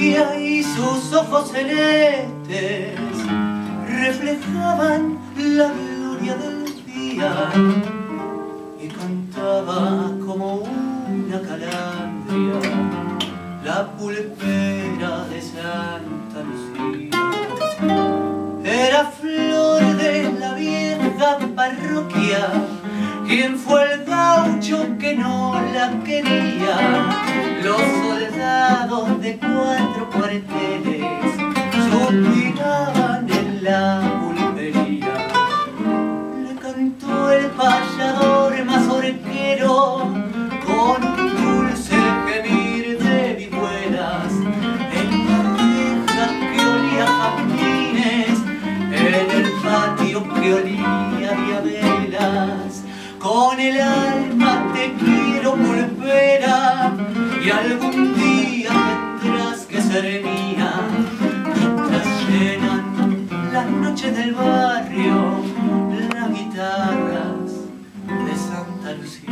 parroquia y sus ojos celestes reflejaban la gloria del día y cantaba como una calandria la pulpera de Santa Lucía. Era flor de la vieja parroquia quien fue el gaucho que no la quería. Los soldados de 4 cuarteles suspiraban en la pulpería. Le cantó el payador mazorquero con un dulce gemir de vihuelas en la reja que olía a jazmines, en el patio que olía a velas. Con el alma te quiero pulpera y algún día tendrás que ser mía. Mientras llenan las noches del barrio las guitarras de Santa Lucía.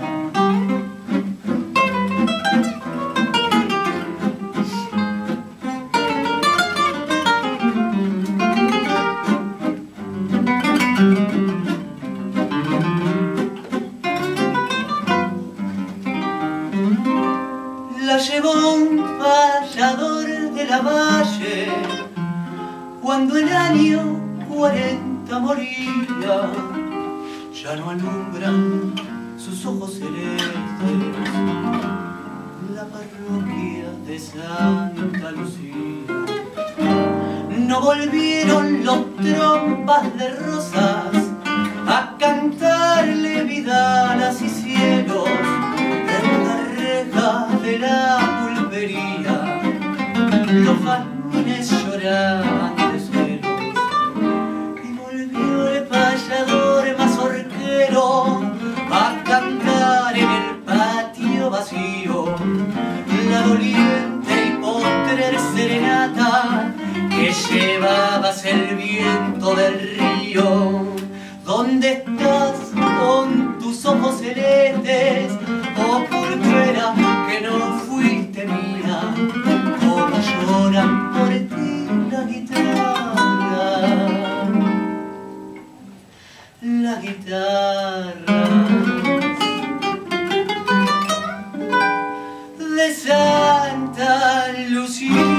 La llevó un payador de la valle cuando el año 40 moría. Ya no alumbran sus ojos celestes la parroquia de Santa Lucía. No volvieron los trompas de rosas a cantarle vidalas y cielos en la reja de la pulpería. Los jazmines lloraban de celos y volvió el payador mazorquero a cantar en el patio vacío la doliente y postrer serenata que llevabas el viento del río. ¿Dónde estás con tus ojos celestes, oh pulpera que no fuiste mía? ¿Cómo lloran por ti la guitarra? La guitarra de Santa Lucía.